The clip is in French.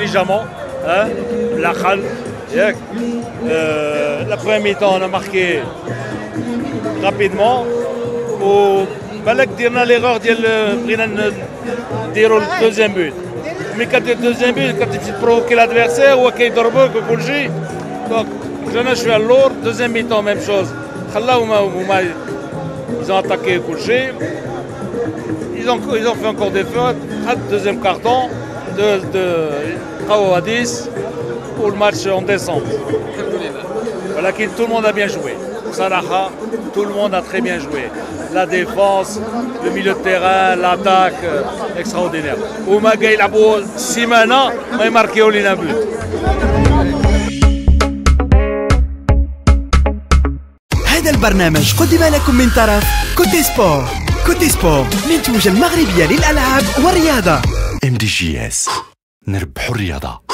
intelligemment. Hein, la khal. La première mi-temps, on a marqué rapidement. بالك درنا ليغور ديال بغينا نديروا الدوزيام بوت مي كدير الدوزيام بوت كتمشي تبروكي لادفيرسير هو كيضربوك وكلشي دونك جانا شويه اللور دوزيام ميتون ميم شوز خلاو هما ils ont attaqué كلشي ils ont fait encore des fautes حتى deuxième carton de بقاو 10 والماتش اون ديسمبر ولكن tout le monde a bien joué صراحه tout le monde a très bien joué. La défense, le milieu de terrain, l'attaque, extraordinaire. وما يلعبوا سيمانه ما يماركيو لينا بوت. هذا البرنامج قدم لكم من طرف كوتي سبور. كوتي سبور منتوج المغربية للألعاب والرياضة. MDGS نربحوا الرياضة.